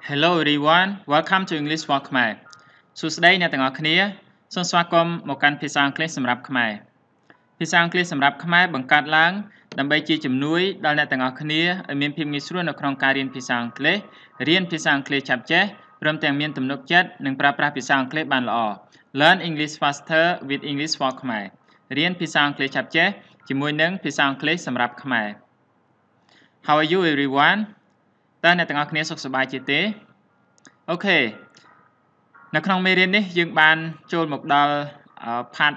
Hello everyone, welcome to English for Khmer សួស្តីអ្នកទាំងអស់គ្នាសូមស្វាគមន៍មកកាន់ភាសាអង់គ្លេសសម្រាប់ខ្មែរភាសាអង់គ្លេសសម្រាប់ខ្មែរបង្កើតឡើងដើម្បីជាជំនួយដល់អ្នកទាំងអស់គ្នាឲ្យមានភាពងាយស្រួលនៅក្នុងការរៀនភាសាអង់គ្លេសរៀនភាសាអង់គ្លេសឆាប់ចេះព្រមទាំងមានទំនុកចិត្តនិងប្រើប្រាស់ភាសាអង់គ្លេសបានល្អ Learn English faster with English for Khmer រៀនភាសាអង់គ្លេសឆាប់ចេះជាមួយនឹងភាសាអង់គ្លេសសម្រាប់ខ្មែរ How are you everyone តើអ្នកទាំងអស់គ្នាសុខសប្បាយជាទេអូខេនៅក្នុងមេរៀននេះយើងបានចូលមកដល់ part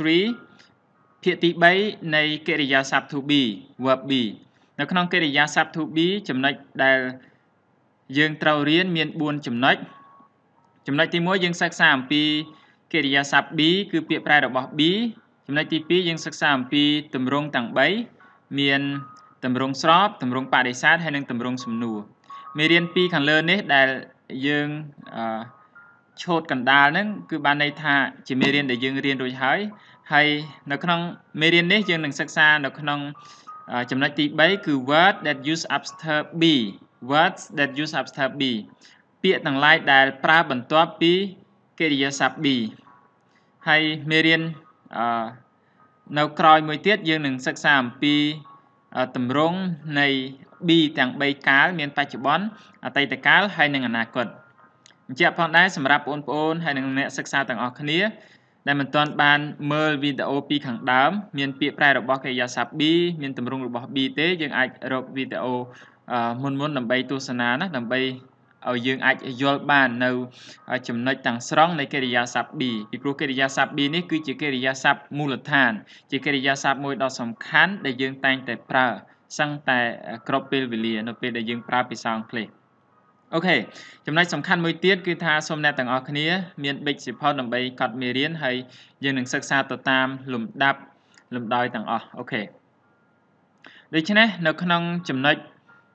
3ភាគទី3នៃកិរិយាសព្ទ to be verb be នៅក្នុងកិរិយាសព្ទ to be ចំណុចដែលយើងត្រូវរៀនមាន4ចំណុចទី1យើងសិក្សាអំពីកិរិយាសព្ទ be គឺពាក្យប្រែរបស់ be ចំណុចទី2យើងសិក្សាអំពីទម្រង់ទាំង3មានទម្រង់ស្របទម្រង់បដិសេធហើយនិងទម្រង់សំណួរមេរៀន2ខាងលើនេះដែលយើងឆូតកណ្ដាលហ្នឹងគឺបានន័យថាជាមេរៀនដែលយើងរៀនរួចហើយនៅក្នុងមេរៀននេះយើងនឹងសិក្សានៅក្នុងចំណុចទី3គឺ word that use after be words that use after be ពាក្យទាំងឡាយដែលប្រើបន្ទាប់ពីកិរិយាសព្ទ be ហើយមេរៀននៅក្រោយមួយទៀតយើងនឹងសិក្សាអំពីទម្រង់នៃ be ទាំង3កាលមានបច្ចុប្បន្នអតីតកាលហើយនិងអនាគតអញ្ជាក់ផងដែរសម្រាប់បងប្អូនហើយនិងអ្នកសិក្សាទាំងអស់គ្នាដែលមិនទាន់បានមើលវីដេអូពីខាងដើមមានពាក្យប្រែរបស់កិរិយាសព្ទ be មានទម្រង់របស់ be ទេយើងអាចរកវីដេអូមុនដើម្បីទស្សនាណាដើម្បីឲ្យយើងអាចយល់បាននៅចំណុចទាំងស្រុងនៃកិរិយាសព្ទ be ពីព្រោះកិរិយាសព្ទ be នេះគឺជាកិរិយាសព្ទមូលដ្ឋានជាកិរិយាសព្ទមួយដ៏សំខាន់ដែលយើងតែងតែប្រើសឹងតែគ្រប់ពេលវេលានៅពេលដែលយើងប្រើភាសាអង់គ្លេសអូខេចំណុចសំខាន់មួយទៀតគឺថាសូមអ្នកទាំងអស់គ្នាមានប៊ិចសៀវភៅដើម្បីកត់មេរៀនហើយយើងនឹងសិក្សាទៅតាមលំដាប់លំដោយទាំងអស់អូខេដូច្នេះនៅក្នុងចំណុច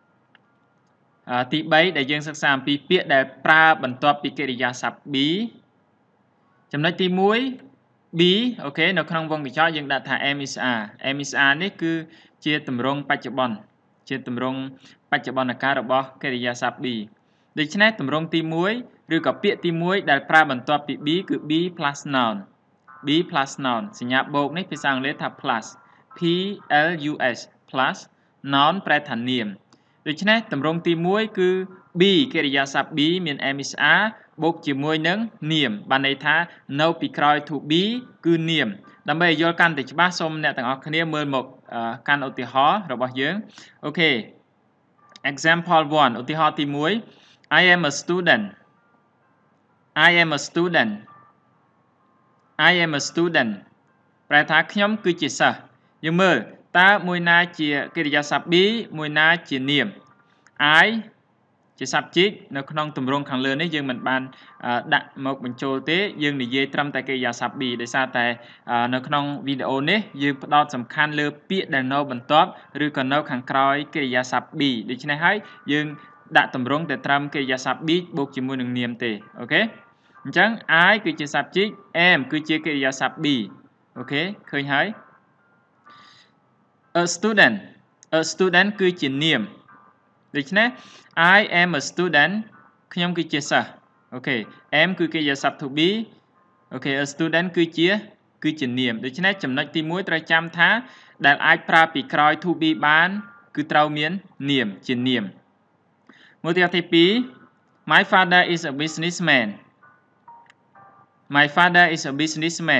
ទី3ដែលយើងសិក្សាអំពីពាក្យដែលប្រើបន្ទាប់ពីកិរិយាសព្ទ be ចំណុចទី1 be អូខេនៅក្នុងវងកញ្ចក់យើងដាក់ថា am is are នេះគឺជាទម្រង់បច្ចុប្បន្នជាទម្រង់បច្ចុប្បន្នកាលរបស់កិរិយាសព្ទ be ដូច្នេះទម្រង់ទី1ឬក៏ពាក្យទី1ដែលប្រើបន្ទាប់ពី be គឺ be plus noun be plus noun សញ្ញាបូកនេះភាសាអង់គ្លេសថា plus p l u s plus noun ប្រែថានាមដូច្នេះទម្រង់ទី1គឺ be កិរិយាសព្ទ be មាន am is are បូកជាមួយនឹងនាមបានន័យថានៅពីក្រោយ to be គឺនាមដើម្បីឲ្យយល់កាន់តែច្បាស់សូមអ្នកទាំងអស់គ្នាមើលមកកាន់ឧទាហរណ៍របស់យើងអូខេ example 1ឧទាហរណ៍ទី1 I am a student I am a student I am a student ប្រែថាខ្ញុំគឺជាសិស្សយើងមើលតើមួយណាជាកិរិយាសព្ទ be មួយណាជានាម I ជា subject នៅក្នុងទម្រង់ខាងលើនេះយើងមិនបានដាក់មកបញ្ចូលទេយើងនិយាយត្រឹមតែកិរិយាសព្ទ be ដោយសារតែនៅក្នុងវីដេអូនេះយើងផ្ដោតសំខាន់លើពាក្យដែលនៅបន្ទាប់ឬក៏នៅខាងក្រោយកិរិយាសព្ទ be ដូច្នេះហើយយើងដាក់ទម្រង់តែត្រឹមកិរិយាសព្ទ be បូកជាមួយនឹងនាមទេអូខេអញ្ចឹង I គឺជា subject am គឺជាកិរិយាសព្ទ be អូខេឃើញហើយ a student គឺជានាមដូច្នេះ I am a student ខ្ញុំគឺជាសិស្សអូខេ am គឺកិរិយាសព្ទ to be អូខេ a student គឺជានាមដូច្នេះចំណុចទី1ត្រូវចាំថាដែលអាចប្រើពីក្រោយ to be បានគឺត្រូវមាននាមជានាមមួយទី2 My father is a businessman My father is a businessman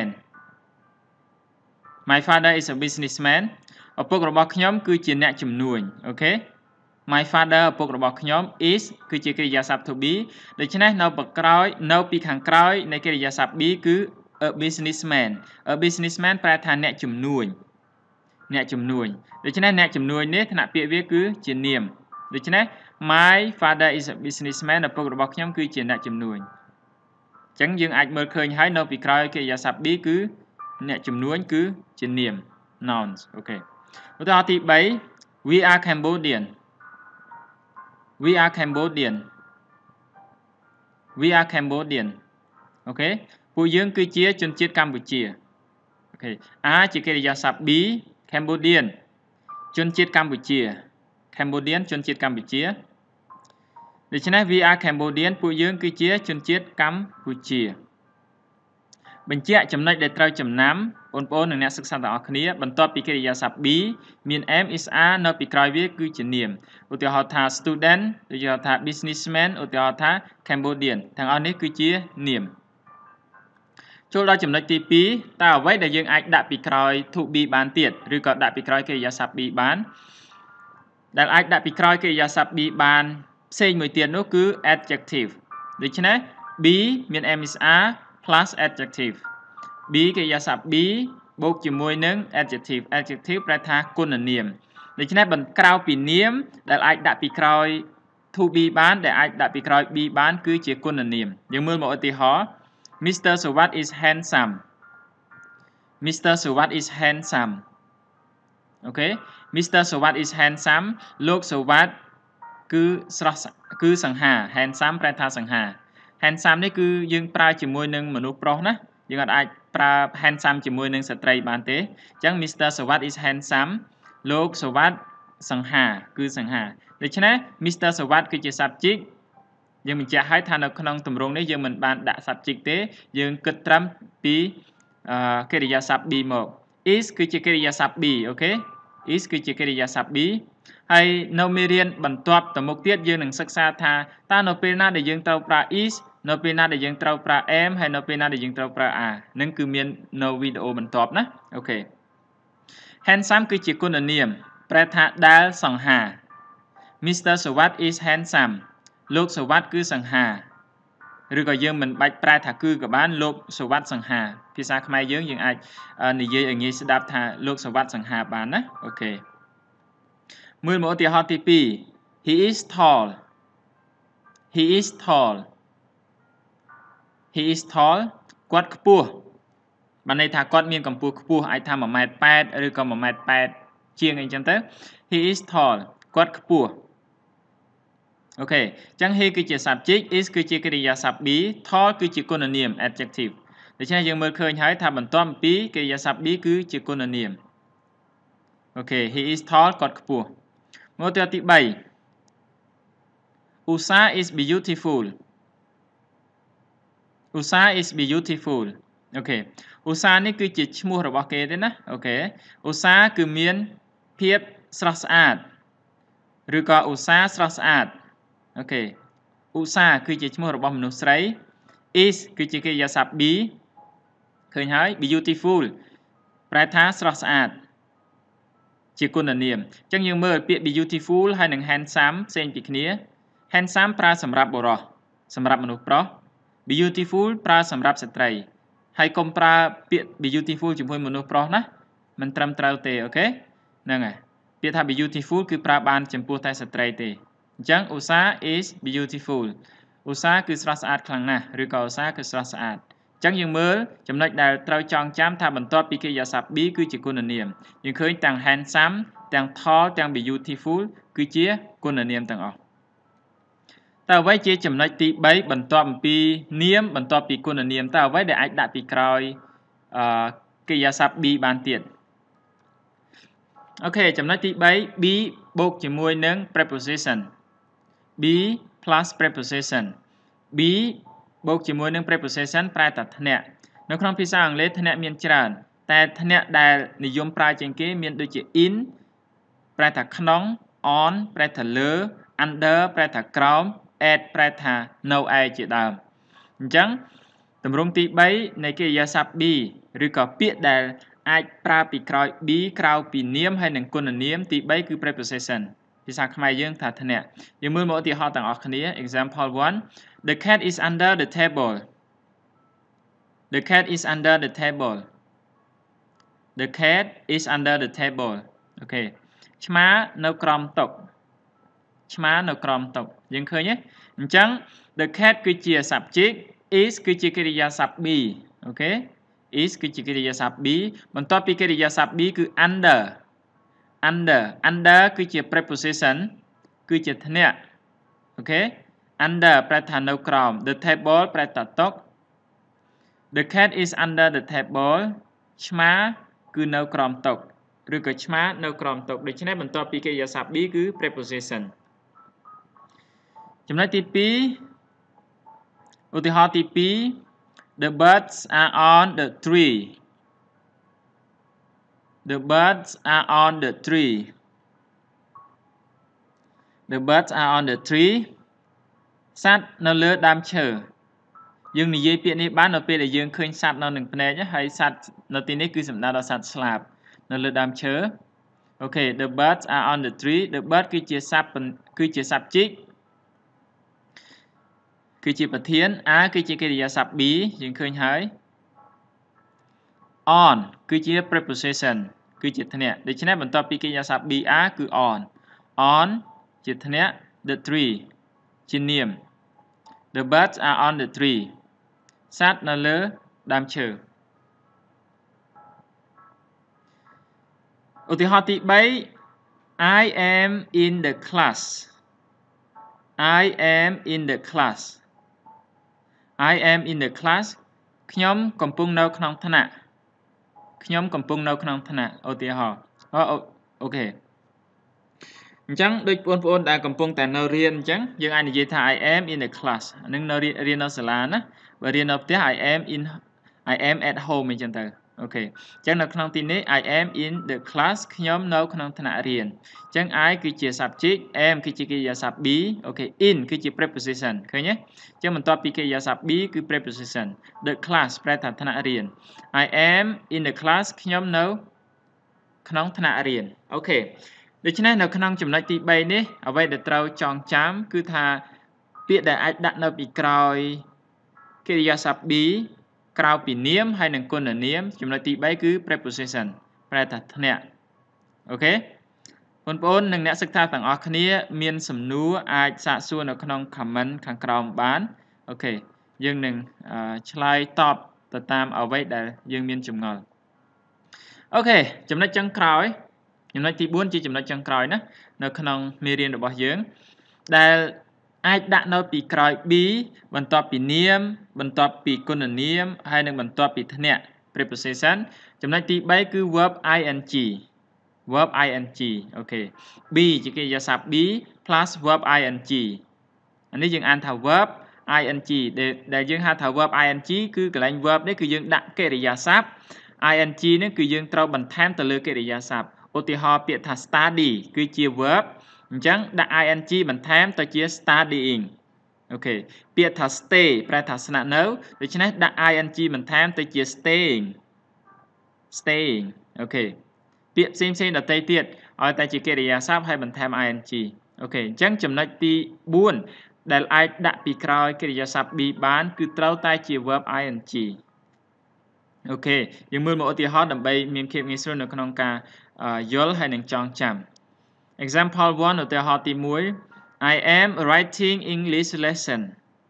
My father is a businessman ឪពុករបស់ខ្ញុំគឺជាអ្នកជំនួញអូខេ My father ឪពុករបស់ខ្ញុំ is គឺជាកិរិយាសព្ទ to be ដូច្នេះនៅពីខាងក្រោយនៃកិរិយាសព្ទ be គឺ a businessman ប្រែថាអ្នកជំនួញដូច្នេះអ្នកជំនួញនេះថ្នាក់ពាក្យវាគឺជានាមដូច្នេះ My father is a businessman ឪពុករបស់ខ្ញុំគឺជាអ្នកជំនួញអញ្ចឹងយើងអាចមើលឃើញហើយនៅពីក្រោយកិរិយាសព្ទ be គឺអ្នកជំនួញគឺជានាម nouns អូខេឧទាហរណ៍ទី3 We are Cambodian We are Cambodian អូខេពួកយើងគឺជាជនជាតិកម្ពុជាអូខេ are ជាកិរិយាសព្ទ be Cambodian ជនជាតិកម្ពុជា Cambodian ជនជាតិកម្ពុជាដូច្នេះ we are Cambodian ពួកយើងគឺជាជនជាតិកម្ពុជាបញ្ជាក់ចំណុចដែលត្រូវចំណាំបងប្អូននិងអ្នកសិក្សាទាំងអស់គ្នាបន្ទាប់ពីកិរិយាសព្ទ be មាន am is are នៅពីក្រោយវាគឺជានាមឧទាហរណ៍ថា student ឧទាហរណ៍ថា businessman ឧទាហរណ៍ថា Cambodian ទាំងអស់នេះគឺជានាមចូលដល់ចំណុចទី2តើអ្វីដែលយើងអាចដាក់ពីក្រោយ to be បានទៀតឬក៏ដាក់ពីក្រោយកិរិយាសព្ទ be បានដែលអាចដាក់ពីក្រោយកិរិយាសព្ទ be បានផ្សេងមួយទៀតនោះគឺ adjective ដូច្នេះ be មាន am is are plus adjective be កិរិយាសព្ទ be បូកជាមួយនឹង adjective ប្រែថាគុណនាមដូច្នេះក្រៅពីនាមដែលអាចដាក់ពីក្រោយ to be បានដែលអាចដាក់ពីក្រោយ be បានគឺជាគុណនាមយើងមើលមកឧទាហរណ៍ Mr. Sawat is handsome Mr. Sawat is handsome អូខេ Mr. Sawat is handsome លោក Sawat គឺស្រស់គឺសង្ហា handsome ប្រែថាសង្ហា handsome នេះគឺយើងប្រើជាមួយនឹងមនុស្សប្រុសណាយើងអាចប្រើ handsome ជាមួយនឹងស្ត្រីបានទេអញ្ចឹង Mr. Sawat is handsome លោក Sawat សង្ហាគឺសង្ហាដូច្នេះ Mr. Sawat គឺជា subject យើងបញ្ជាក់ឲ្យថានៅក្នុងទម្រង់នេះយើងមិនបានដាក់ subject ទេយើងគិតត្រឹមពីកិរិយាសព្ទ be មក is គឺជាកិរិយាសព្ទ be អូខេ is គឺជាកិរិយាសព្ទ be ហើយនៅមេរៀនបន្ទាប់ទៅមុខទៀតយើងនឹងសិក្សាថាតើនៅពេលណាដែលយើងត្រូវប្រើ is នៅពេលណាដែលយើងត្រូវប្រើ am ហើយនៅពេលណាដែលយើងត្រូវប្រើ are នឹងគឺមាននៅវីដេអូបន្ទាប់ណាអូខេ handsome គឺជាគុណនាមប្រែថាដែលសង្ហា Mr. Sawat is handsome លោក Sawat គឺសង្ហាឬក៏យើងមិនបាច់ប្រែថាគឺក៏បានលោក Sawat សង្ហាភាសាខ្មែរយើងអាចនិយាយឲ្យងាយស្ដាប់ថាលោក Sawat សង្ហាបានណាអូខេមើលមកឧទាហរណ៍ទី2 he is tall he is tall he is tall គាត់ខ្ពស់បានន័យថាគាត់មានកម្ពស់ខ្ពស់អាចថា 1.8 ម៉ែត្រឬក៏ 1.8 ម៉ែត្រជាងអីចឹងទៅ he is tall គាត់ខ្ពស់អូខេអញ្ចឹង he គឺជា subject is គឺជាកិរិយាសព្ទ be tall គឺជាគុណនាម adjective ដូច្នេះយើងមើលឃើញហើយថាបន្ទាប់ពីកិរិយាសព្ទ be គឺជាគុណនាមអូខេ he is tall គាត់ខ្ពស់មកទៅទី3 Usa is beautiful Usa is beautiful អូខេ Usa នេះគឺជាឈ្មោះរបស់គេទេណាអូខេ Usa គឺមានភាពស្រស់ស្អាតឬក៏ Usa ស្រស់ស្អាតអូខេ Usa គឺជាឈ្មោះរបស់មនុស្សស្រី is គឺជាកិរិយាសព្ទ be ឃើញហើយ beautiful ប្រែថាស្រស់ស្អាតជាគុណនាមអញ្ចឹងយើងមើលពាក្យ beautiful ហើយនិង handsome ផ្សេងពីគ្នា handsome ប្រើសម្រាប់បុរសសម្រាប់មនុស្សប្រុស beautiful ប្រើសម្រាប់ស្ត្រីហើយកុំប្រើពាក្យ beautiful ជាមួយមនុស្សប្រុសណាមិនត្រឹមត្រូវទេអូខេហ្នឹងហើយពាក្យថា beautiful គឺប្រើបានចំពោះតែស្ត្រីទេអញ្ចឹង Usa is beautiful Usa គឺស្រស់ស្អាតខ្លាំងណាស់ឬក៏ Usa គឺស្រស់ស្អាតអញ្ចឹងយើងមើលចំណុចដែលត្រូវចងចាំថាបន្ទាប់ពីកិរិយាសព្ទ be គឺជាគុណនាមយើងឃើញទាំង handsome ទាំង tall ទាំង beautiful គឺជាគុណនាមទាំងអស់តើអ្វីជាចំណុចទី3បន្ទាប់ពីនាមបន្ទាប់ពីគុណនាមតើអ្វីដែលអាចដាក់ពីក្រោយកិរិយាសព្ទ be បានទៀតអូខេចំណុចទី3 be បូកជាមួយនឹង preposition be plus preposition be បូកជាមួយនឹង preposition ប្រែថាធ្នាក់នៅក្នុងភាសាអង់គ្លេសធ្នាក់មានច្រើនតែធ្នាក់ដែលនិយមប្រើជាងគេមានដូចជា in ប្រែថាក្នុង on ប្រែថាលើ under ប្រែថាក្រោម at ប្រែថានៅឯជាដើមអញ្ចឹងទម្រង់ទី3នៃកិរិយាសព្ទ be ឬក៏ពាក្យដែលអាចប្រើពីក្រោយ be ក្រៅពីនាមហើយនិងគុណនាមទី3គឺ preposition ភាសាខ្មែរយើងថាធ្នាក់យើងមើលមកឧទាហរណ៍ទាំងអស់គ្នា example 1 The cat is under the table The cat is under the table The cat is under the table អូខេឆ្មានៅក្រោមតុឆ្មានៅក្រោមតុយើងឃើញទេអញ្ចឹង the cat គឺជា subject is គឺជាកិរិយាសព្ទ be អូខេ is គឺជាកិរិយាសព្ទ be បន្ទាប់ពីកិរិយាសព្ទ be គឺ under គឺជា preposition គឺជាធ្នាក់អូខេ under ប្រែថានៅក្រោម the table ប្រែថាតុ the cat is under the table ឆ្មាគឺនៅក្រោមតុឬក៏ឆ្មានៅក្រោមតុដូច្នេះបន្ទាប់ពីកិរិយាសព្ទ be គឺ preposition ចំណុចទី2ឧទាហរណ៍ទី2 The birds are on the tree The birds are on the tree The birds are on the tree សត្វនៅលើដើមឈើយើងនិយាយពាក្យនេះបាននៅពេលដែលយើងឃើញសត្វនៅនឹងភ្នែកហើយសត្វនៅទីនេះគឺសំដៅដល់សត្វស្លាបនៅលើដើមឈើអូខេ The birds are on the tree The bird គឺជាសត្វជីកគឺជាប្រធាន are គឺជាកិរិយាសព្ទ be យើងឃើញហើយ on គឺជា preposition គឺជាធ្នាក់ដូច្នេះបន្ទាប់ពីកិរិយាសព្ទ be are គឺ on ជាធ្នាក់ the tree ជានាម The birds are on the tree សត្វនៅលើដើមឈើឧទាហរណ៍ទី3 I am in the class I am in the class I am in the class ខ្ញុំកំពុងនៅក្នុងថ្នាក់ខ្ញុំកំពុងនៅក្នុងថ្នាក់ឧទាហរណ៍អូខេអញ្ចឹងដូចបងប្អូនដែលកំពុងតែនៅរៀនអញ្ចឹងយើងអាចនិយាយថា I am in the class នឹងនៅរៀននៅសាលាណាបើរៀននៅផ្ទះ I am at home អញ្ចឹងទៅអូខេអញ្ចឹងនៅក្នុងទីនេះ I am in the class ខ្ញុំនៅក្នុងថ្នាក់រៀនអញ្ចឹង I គឺជា subject am គឺជាកិរិយាសព្ទ be អូខេ in គឺជា preposition ឃើញទេអញ្ចឹងបន្ទាប់ពីកិរិយាសព្ទ be គឺ preposition the class ប្រែថាថ្នាក់រៀន I am in the class ខ្ញុំនៅក្នុងថ្នាក់រៀនអូខេដូច្នេះនៅក្នុងចំណុចទី3នេះអ្វីដែលត្រូវចងចាំគឺថាពាក្យដែលអាចដាក់នៅពីក្រោយកិរិយាសព្ទ be ក្រៅពីនាមហើយនិងគុណនាមចំណុចទី3គឺ preposition ប្រែថាថ្នាក់អូខេបងប្អូននិងអ្នកសិក្សាទាំងអស់គ្នាមានសំណួរអាចសាកសួរនៅក្នុង comment ខាងក្រោមបានអូខេយើងនឹងឆ្លើយតបទៅតាមអ្វីដែលយើងមានចម្ងល់អូខេចំណុចចុងក្រោយចំណុចទី4ជាចំណុចចុងក្រោយណានៅក្នុងមេរៀនរបស់យើងដែលអាចដាក់នៅពីក្រោយ be បន្ទាប់ពីនាមបន្ទាប់ពីគុណនាមហើយនិងបន្ទាប់ពីធ្នាក់ preposition ចំណុចទី3គឺ verb ingអូខេ be ជាកិរិយាសព្ទ be plus verb ing អានេះយើងអានថា verb ing ដែលយើងហៅថា verb ing គឺកន្លែង verb នេះគឺយើងដាក់កិរិយាសព្ទ ing នេះគឺយើងត្រូវបន្ថែមទៅលើកិរិយាសព្ទឧទាហរណ៍ពាក្យថា study គឺជា verb អញ្ចឹងដាក់ ing បន្ថែមទៅជា studying អូខេពាក្យថា stay ប្រែថាស្នាក់នៅដូច្នេះដាក់ ing បន្ថែមទៅជា staying អូខេពាក្យផ្សេងៗដទៃទៀតឲ្យតែជាកិរិយាសព្ទហើយបន្ថែម ing អូខេអញ្ចឹងចំណុចទី4ដែលអាចដាក់ពីក្រោយកិរិយាសព្ទ be បានគឺត្រូវតែជា verb ing អូខេយើងមើលមកឧទាហរណ៍ដើម្បីមានភាពងាយស្រួលនៅក្នុងការយល់ហើយនឹងចងចាំ Example 1 ឧទាហរណ៍ទី1 I am writing English lesson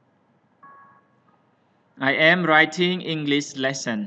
I am writing English lesson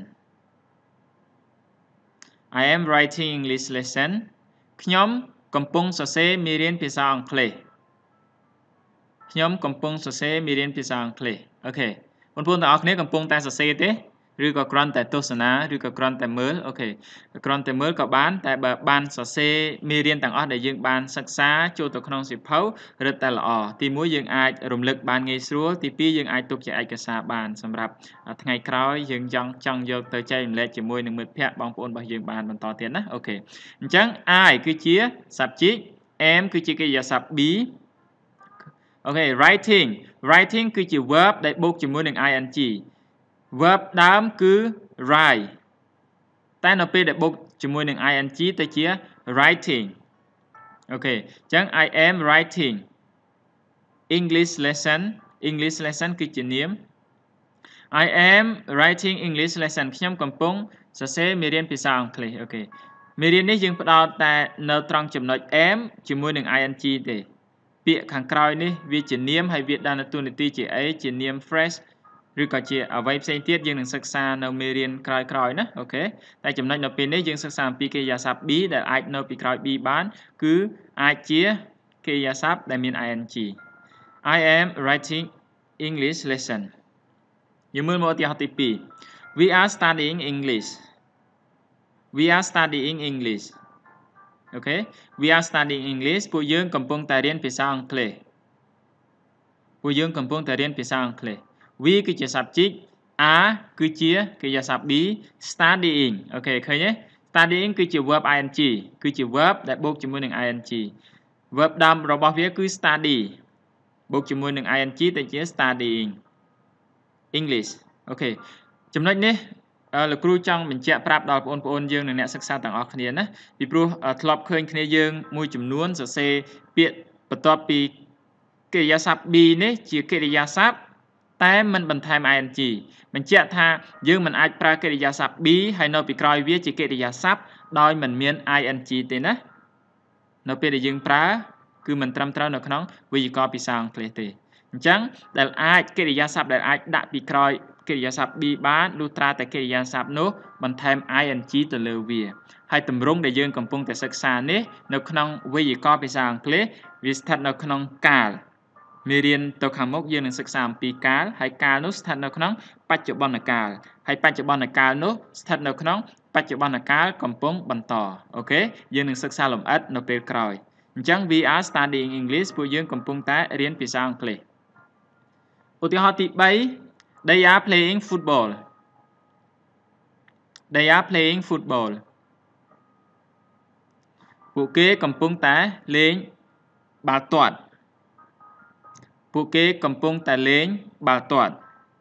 I am writing English lesson ខ្ញុំកំពុងសរសេរមេរៀនភាសាអង់គ្លេសខ្ញុំកំពុងសរសេរមេរៀនភាសាអង់គ្លេសអូខេបងប្អូនទាំងអស់គ្នាកំពុងតែសរសេរទេឬក៏គ្រាន់តែទស្សនាឬក៏គ្រាន់តែមើលអូខេគ្រាន់តែមើលក៏បានតែបើបានសរសេរមេរៀនទាំងអស់ដែលយើងបានសិក្សាចូលទៅក្នុងសៀវភៅរឹតតែល្អទី1យើងអាចរំលឹកបានងាយស្រួលទី2យើងអាចទុកជាឯកសារបានសម្រាប់ថ្ងៃក្រោយយើងចង់យកទៅចែករំលែកជាមួយនឹងមិត្តភ័ក្តិបងប្អូនរបស់យើងបានបន្តទៀតណាអូខេអញ្ចឹង I គឺជា subject am គឺជាកិរិយាសព្ទ be អូខេ writing គឺជា verb ដែលបូកជាមួយនឹង ing verb ដើមគឺ write តែនៅពេលដែលបូកជាមួយនឹង ing ទៅជា writing អូខេអញ្ចឹង I am writing English lesson គឺជានាម I am writing English lesson ខ្ញុំកំពុងសរសេរមេរៀនភាសាអង់គ្លេសអូខេមេរៀននេះយើងផ្ដោតតែនៅត្រង់ចំណុច am ជាមួយនឹង ing ទេពាក្យខាងក្រោយនេះវាជានាមហើយវាដើរនៅតួនាទីជាអីជានាម phrase ឬក៏ជាអ្វីផ្សេងទៀតយើងនឹងសិក្សានៅមេរៀនក្រោយៗណាអូខេតែចំណុចនៅពេលនេះយើងសិក្សាអំពីកិរិយាសព្ទ be ដែលអាចនៅពីក្រោយ be បានគឺអាចជាកិរិយាសព្ទដែលមាន ing I am writing English lesson យើងមើលមកឧទាហរណ៍ទី2 We are studying Englishអូខេ We are studying English ពួកយើងកំពុងតែរៀនភាសាអង់គ្លេសពួកយើងកំពុងតែរៀនភាសាអង់គ្លេស we គឺជា subject are គឺជាកិរិយាសព្ទ be studying អូខេឃើញទេ studying គឺជា verb ing គឺជា verb ដែលបូកជាមួយនឹង ing verb ដើមរបស់វាគឺ study បូកជាមួយនឹង ing ទៅជា studying English អូខេចំណុចនេះលោកគ្រូចង់បញ្ជាក់ប្រាប់ដល់បងប្អូនយើងនិងអ្នកសិក្សាទាំងអស់គ្នាណាពីព្រោះធ្លាប់ឃើញគ្នាយើងមួយចំនួនសរសេរពាក្យបន្ទាប់ពីកិរិយាសព្ទ be នេះជាកិរិយាសព្ទតែមិនបន្ថែម ing បញ្ជាក់ថាយើងមិនអាចប្រើកិរិយាសព្ទ be ហើយនៅពីក្រោយវាជាកិរិយាសព្ទដោយមិនមាន ing ទេណានៅពេលដែលយើងប្រើគឺមិនត្រឹមត្រូវនៅក្នុងវេយ្យាករណ៍ភាសាអង់គ្លេសទេអញ្ចឹងដែលអាចកិរិយាសព្ទដែលអាចដាក់ពីក្រោយកិរិយាសព្ទ be បានលុះត្រាតែកិរិយាសព្ទនោះបន្ថែម ing ទៅលើវាហើយទម្រង់ដែលយើងកំពុងតែសិក្សានេះនៅក្នុងវេយ្យាករណ៍ភាសាអង់គ្លេសវាស្ថិតនៅក្នុងកាលមេរៀនទៅខាងមុខយើងនឹងសិក្សាអំពីកាលហើយកាលនោះស្ថិតនៅក្នុងបច្ចុប្បន្នកាលហើយបច្ចុប្បន្នកាលនោះស្ថិតនៅក្នុងបច្ចុប្បន្នកាលកំពុងបន្តអូខេយើងនឹងសិក្សាលម្អិតនៅពេលក្រោយអញ្ចឹង we are studying English ពួកយើងកំពុងតែរៀនភាសាអង់គ្លេសឧទាហរណ៍ទី3 they are playing football they are playing football ពួកគេកំពុងតែលេងបាល់ទាត់ពួកគេកំពុងតែលេងបាល់ទាត់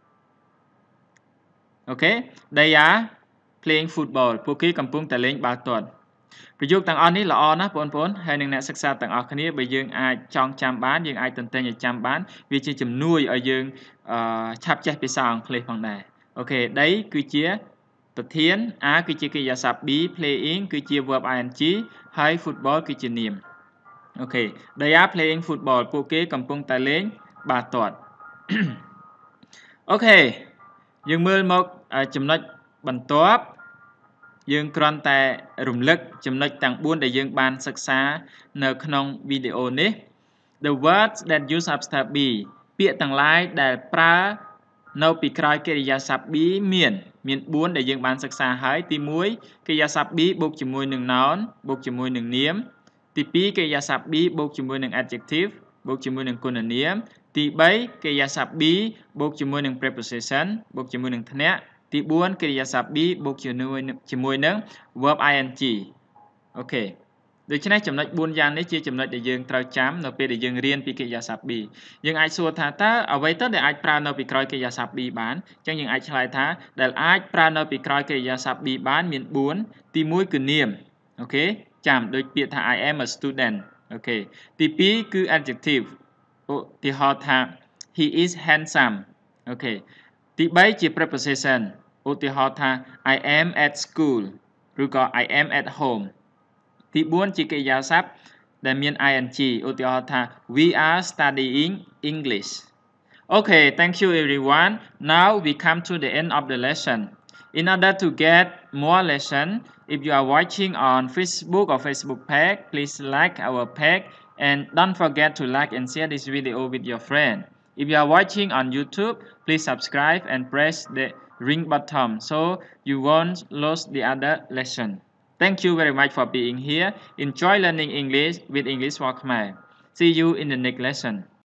អូខេ they are playing football ពួកគេកំពុងតែលេងបាល់ទាត់ប្រយោគទាំងអស់នេះល្អណាស់បងប្អូនហើយនឹងអ្នកសិក្សាទាំងអស់គ្នាបើយើងអាចចងចាំបានយើងអាចទន្ទេញឲ្យចាំបានវាជាជំនួយឲ្យយើងឆាប់ចេះភាសាអង់គ្លេសផងដែរអូខេ they គឺជាប្រធាន are គឺជាកិរិយាសព្ទ be playing គឺជា verb ing ហើយ football គឺជានាមអូខេ they are playing football ពួកគេកំពុងតែលេងបាល់ទាត់អូខេយើងមើលមកចំណុចបន្ទាប់យើងគ្រាន់តែរំលឹកចំណុចទាំង4ដែលយើងបានសិក្សានៅក្នុងវីដេអូនេះ The words that use subject be ពាក្យទាំងឡាយដែលប្រើនៅពីក្រោយកិរិយាសព្ទ be មាន4ដែលយើងបានសិក្សាហើយទី1កិរិយាសព្ទ be បូកជាមួយនឹង noun បូកជាមួយនឹងនាមទី2កិរិយាសព្ទ be បូកជាមួយនឹង adjective បូកជាមួយនឹងគុណនាមទី3កិរិយាសព្ទ be បូកជាមួយនឹង preposition បូកជាមួយនឹងធ្នាក់ទី4កិរិយាសព្ទ be បូកជាមួយនឹង verb ing អូខេដូច្នេះចំណុច4យ៉ាងនេះជាចំណុចដែលយើងត្រូវចាំនៅពេលដែលយើងរៀនពីកិរិយាសព្ទ be យើងអាចសួរថាតើអ្វីទៅដែលអាចប្រើនៅពីក្រោយកិរិយាសព្ទ be បានអញ្ចឹងយើងអាចឆ្លើយថាដែលអាចប្រើនៅពីក្រោយកិរិយាសព្ទ be បានមាន4ទី1គឺនាមអូខេចាំដូចពាក្យថា I am a student អូខេទី2គឺ adjective ឧទាហរណ៍ថា he is handsome អូខេទី3ជា preposition ឧទាហរណ៍ថា I am at school ឬក៏ I am at home ទី4ជាកិរិយាសព្ទដែលមាន ing ឧទាហរណ៍ថា we are studying English Okay thank you everyone now we come to the end of the lesson in order to get more lesson if you are watching on Facebook or Facebook page please like our page and don't forget to like and share this video with your friend if you are watching on YouTube please subscribe and press the ring button so you won't lose the other lesson Thank you very much for being here. Enjoy learning English with English for Khmer. See you in the next lesson.